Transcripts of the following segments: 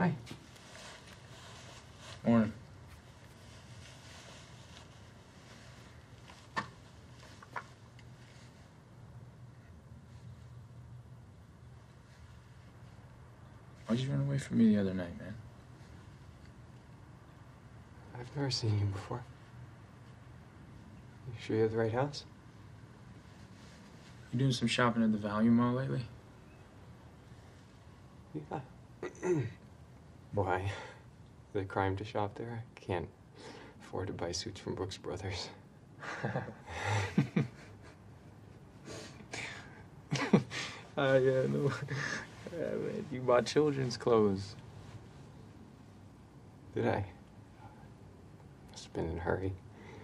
Hi. Morning. Why'd you run away from me the other night, man? I've never seen you before. You sure you have the right house? You doing some shopping at the Value Mall lately? Yeah. Why? Is it a crime to shop there? I can't afford to buy suits from Brooks Brothers. Yeah, no. Yeah, man, you bought children's clothes. Did I? Must have been in a hurry.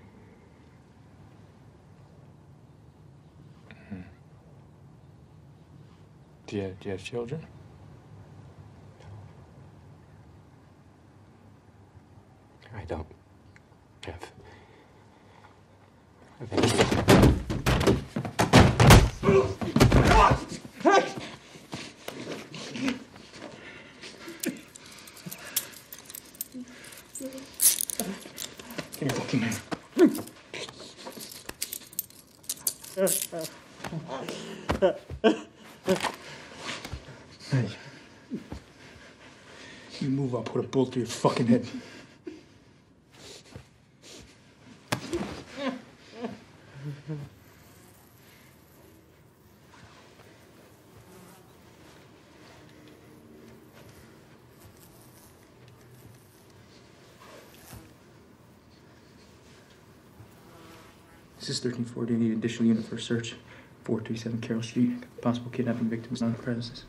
Do you have children? I don't have Give me a fucking hand. Hey. You move, I'll put a bullet through your fucking head. This is 1340. I need an additional unit for a search. 437 Carrol Street. Possible kidnapping victims on the premises.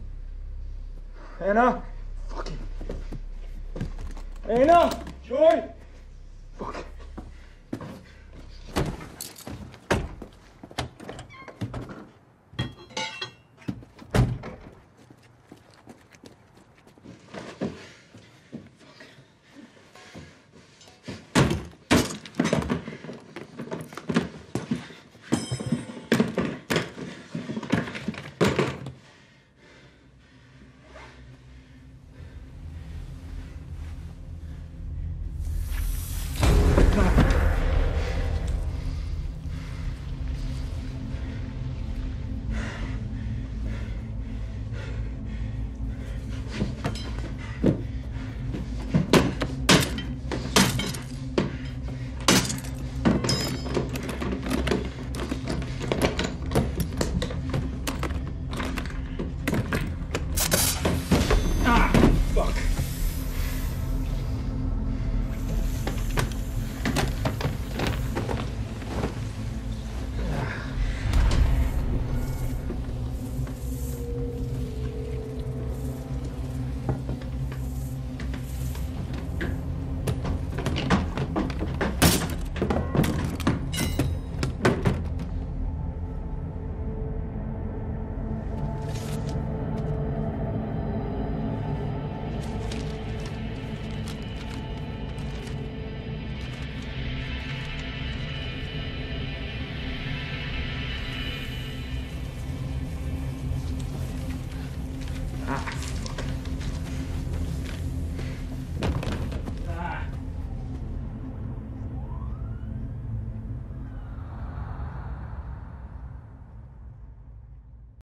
Anna! Fucking... Anna! Joy!